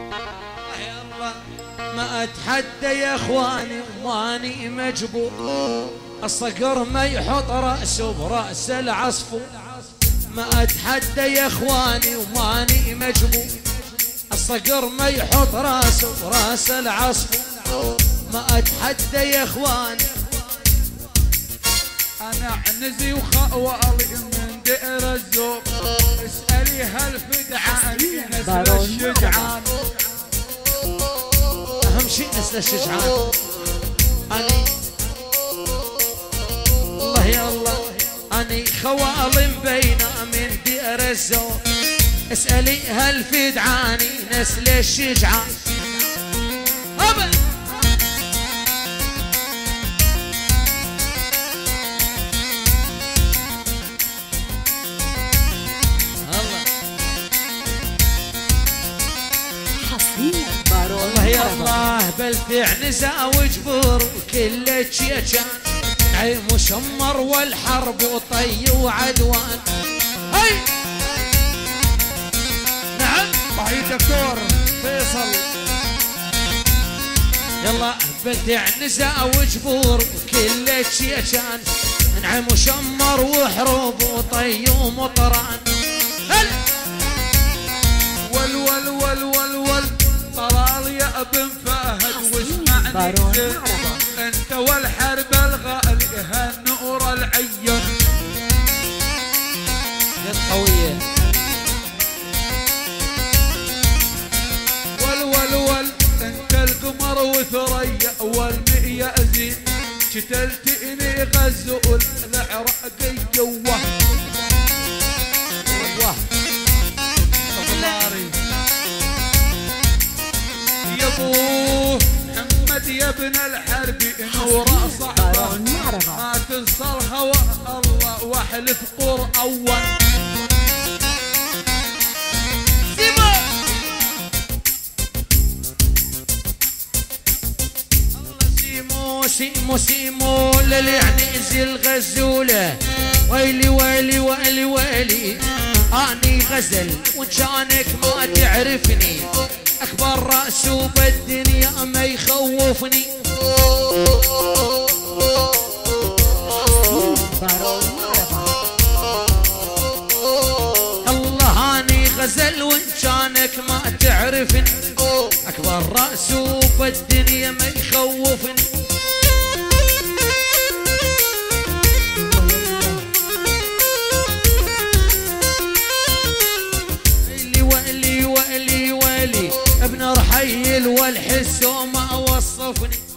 يلا ما اتحدى يا اخواني وماني مجبور، الصقر ما يحط راسه براس العصفور. ما اتحدى يا اخواني وماني مجبور، الصقر ما يحط راسه براس العصفور. ما اتحدى يا اخواني. انا عنزي وخوالي من دئر الزوق، اسالي هل فدعان نسل الشجعان. اهم شيء نسل الشجعان. اني الله يا الله اني خوالي مبينه من دئر الزوق، اسالي هل فدعاني نسل الشجعان. الله يا الله بالفعل زاوج بور وكل شيشان، عين مشمر والحرب وطي وعدوان. هاي نعم معي دكتور فيصل. يلا بالفعل زاوج بور وكل شيشان، عين مشمر وحروب وطي ومطران. ول ول ول ول ول طلال يا ابن فهد واسمعني زين، انت والحرب الغالي هالنور العين. يد قوية. ول ول ول انت القمر وثريا والمئة زين، قتلتني غزول العراقي جوه. يا ابوه محمد يا ابن الحرب نور صعبه ما تنصرها والله واحلف قر اول. سيمو سيمو للعنيزي الغزولة، ويلي ويلي ويلي ويلي اني غزل وان كانك ما تعرفني، اكبر راس بالدنيا ما يخوفني. الله اني غزل وان كانك ما تعرفني، اكبر راس بالدنيا ما يخوفني. ابن رحيل والحس وما وصفني.